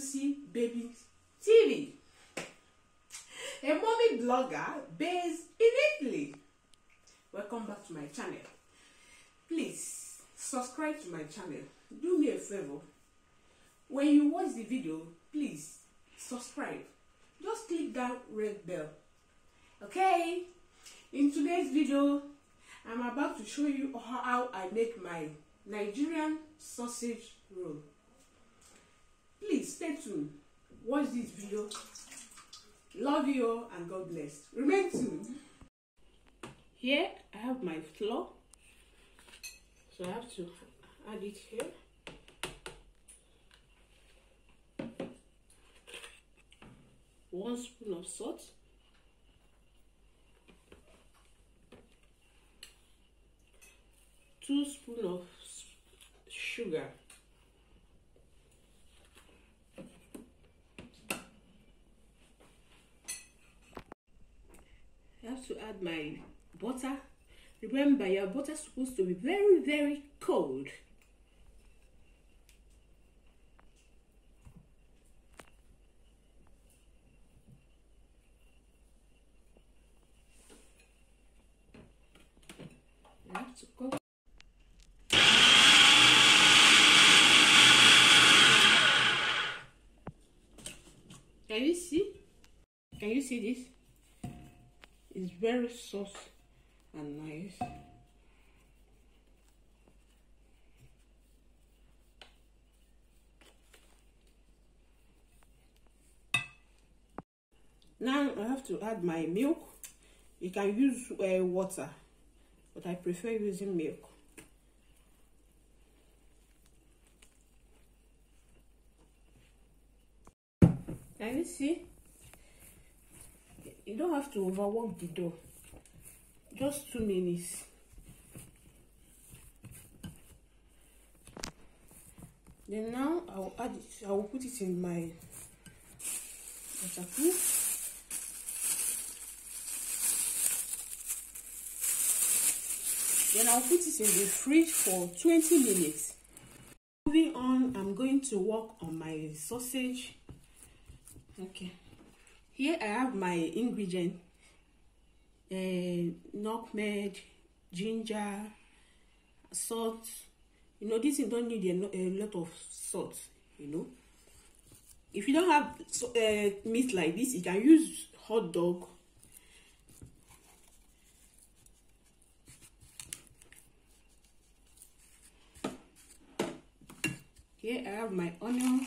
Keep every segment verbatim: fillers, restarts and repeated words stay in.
Lucy Baby T V, a mommy blogger based in Italy. Welcome back to my channel. Please subscribe to my channel. Do me a favor. When you watch the video, please subscribe. Just click that red bell. Okay? In today's video, I'm about to show you how I make my Nigerian sausage roll. Please stay tuned. Watch this video. Love you all and God bless. Remain tuned. Here I have my flour. So I have to add it here. One spoon of salt. Two spoons of sugar. I have to add my butter. Remember, your butter is supposed to be very, very cold. I have to cook. Can you see? Can you see this? It's very soft and nice. Now I have to add my milk. You can use uh, water, but I prefer using milk. Can you see? You don't have to overwork the dough. Just two minutes. Then now I will add it. I will put it in my waterproof. Then I'll put it in the fridge for twenty minutes. Moving on, I'm going to work on my sausage. Okay. Here I have my ingredient, uh, nutmeg, ginger, salt. You know, this you don't need a, a lot of salt, you know. If you don't have uh, meat like this, you can use hot dog. Here I have my onions.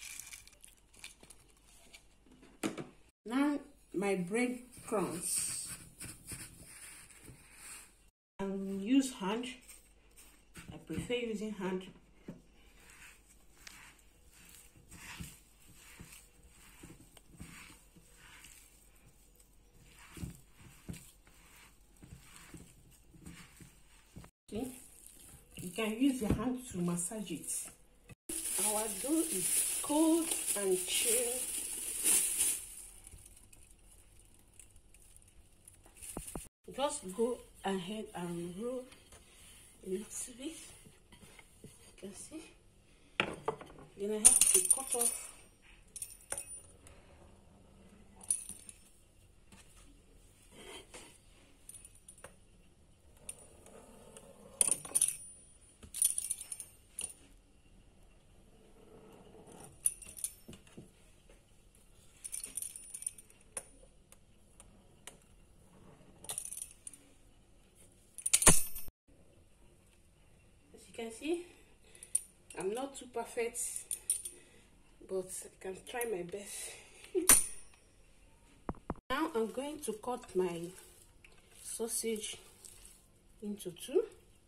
Now my bread crumbs. And use hand. I prefer using hand. See? You can use your hand to massage it. Our dough is cold and chill. Just go ahead and roll a little bit. You can see. Then I have to cut off. You can see I'm not too perfect, but I can try my best. Now I'm going to cut my sausage into two.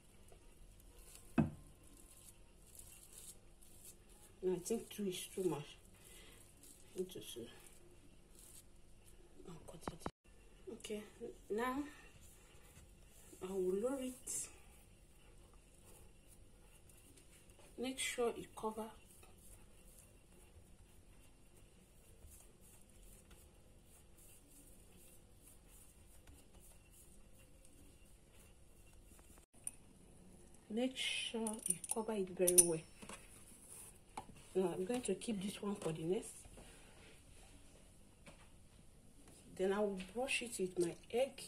No, I think two is too much. Into two. I'll cut it. Okay, now I will lower it. Make sure you cover. Make sure you cover it very well. Now I'm going to keep this one for the next. Then I will brush it with my egg.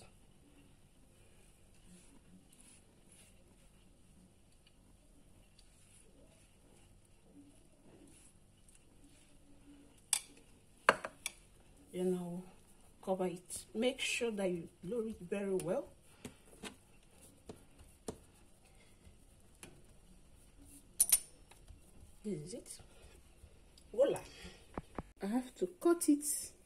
Then I'll cover it. Make sure that you blow it very well. This is it. Voila. I have to cut it.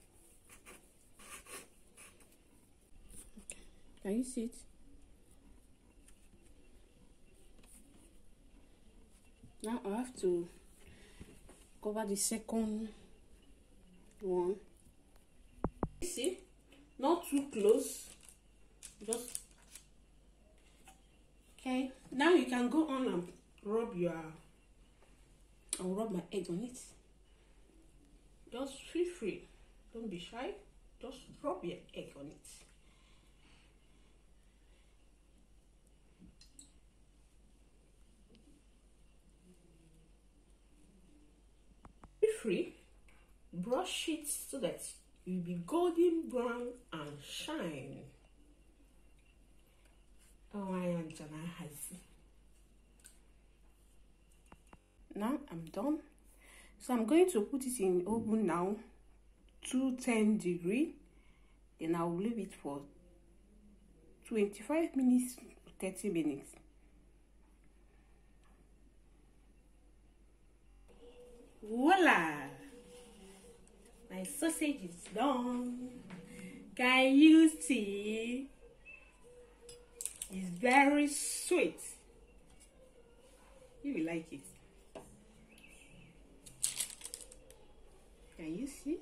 Okay. Can you see it? Now I have to cover the second one. See, not too close, just okay. Now you can go on and rub your, I'll rub my egg on it. Just feel free, don't be shy, just rub your egg on it. Feel free, brush it so that you'll be golden brown and shine. Oh, I am Jana Hazi. Now I'm done. So I'm going to put it in oven now, two ten degree. Then I'll leave it for twenty-five minutes, thirty minutes. Voila! My sausage is done. Can you see? It's very sweet. You will like it. Can you see?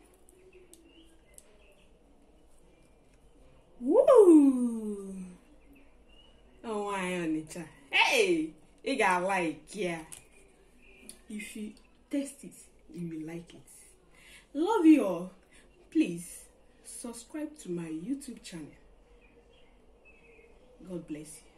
Woo! Oh, my Anita. Hey! You got like, yeah. If you taste it, you will like it. Love you all. Please subscribe to my YouTube channel. God bless you.